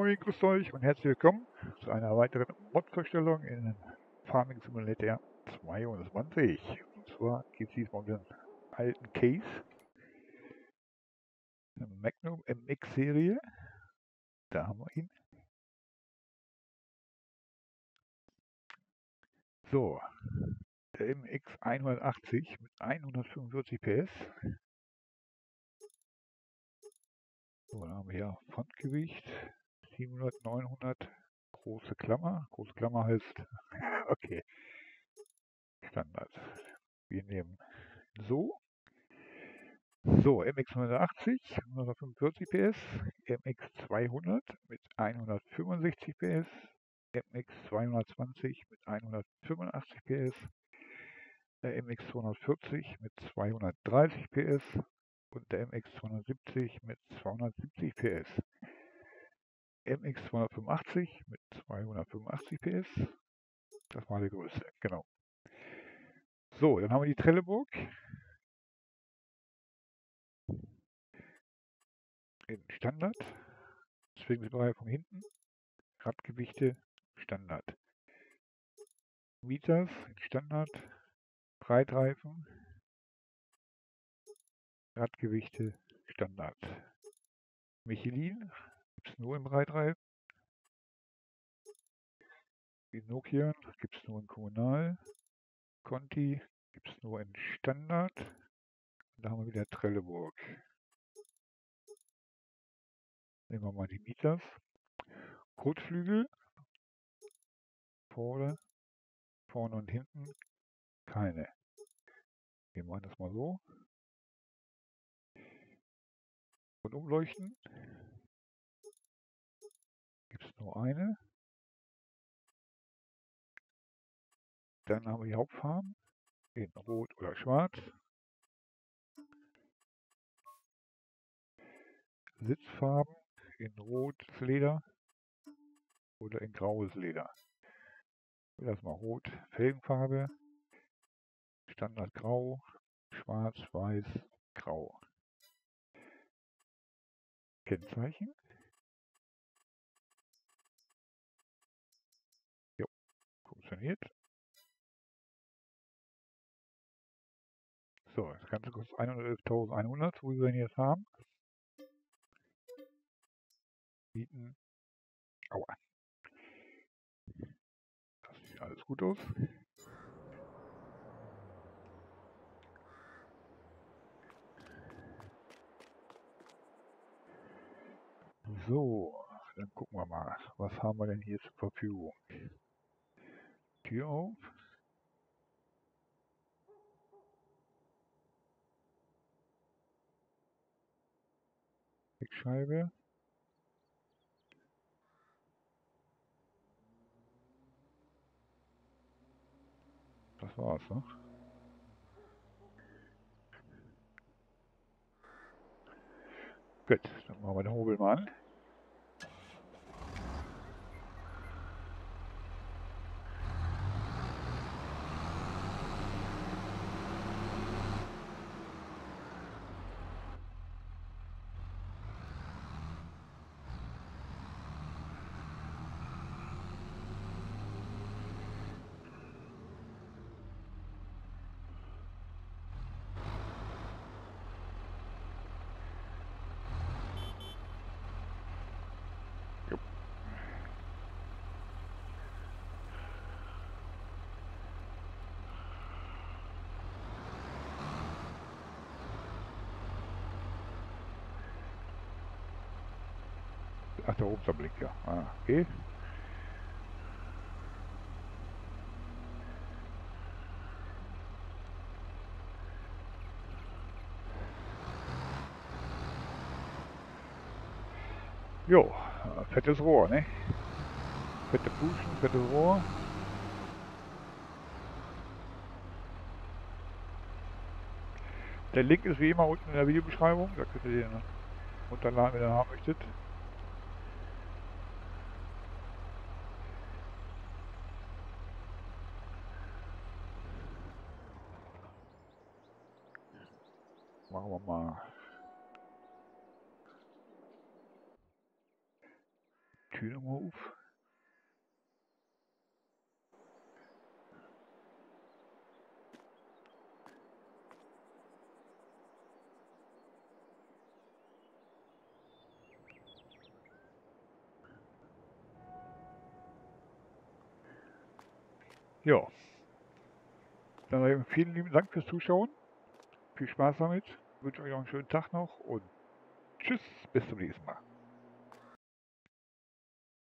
Moin, grüßt euch und herzlich willkommen zu einer weiteren Mod-Vorstellung in Farming Simulator 22. Und zwar geht es diesmal um den alten Case, eine Magnum MX-Serie. Da haben wir ihn. So, der MX 180 mit 145 PS. So, dann haben wir hier Frontgewicht 700, 900, große Klammer. Große Klammer heißt, okay, Standard. Wir nehmen so. So, MX 180, 145 PS, MX 200 mit 165 PS, MX 220 mit 185 PS, der MX 240 mit 230 PS und der MX 270 mit 270 PS. MX 285 mit 285 PS, das war die Größe, genau. So, dann haben wir die Trelleburg in Standard, Schwingungsbereich von hinten, Radgewichte Standard. Mieters in Standard, Breitreifen, Radgewichte Standard. Michelin gibt es nur im Breitreifen. Die Nokian gibt es nur in Kommunal. Conti gibt es nur in Standard. Und da haben wir wieder Trelleburg. Nehmen wir mal die Mieters. Kotflügel. Vorne und hinten keine. Wir machen das mal so. Und Umleuchten gibt es nur eine. Dann haben wir die Hauptfarben in Rot oder Schwarz. Sitzfarben in rotes Leder oder in graues Leder. Erstmal rot, Felgenfarbe, Standard grau, schwarz, weiß, grau. Kennzeichen. Jo, funktioniert. So, das Ganze kostet 111.100, wo wir ihn jetzt haben. Bieten. Aua. Das sieht alles gut aus. So, dann gucken wir mal, was haben wir denn hier zur Verfügung. Tür auf. Heckscheibe. Das war's, ne? Gut, dann machen wir den Hobel mal an. Jo. Ach, da oben ist der Blinker. Ah, okay. Jo, fettes Rohr, ne? Fette Puschen, fettes Rohr. Der Link ist wie immer unten in der Videobeschreibung. Da könnt ihr den runterladen, wenn ihr haben möchtet. Machen wir mal Tür nochmal auf. Ja, dann sage ich vielen lieben Dank fürs Zuschauen. Viel Spaß damit. Ich wünsche euch noch einen schönen Tag noch und tschüss, bis zum nächsten Mal.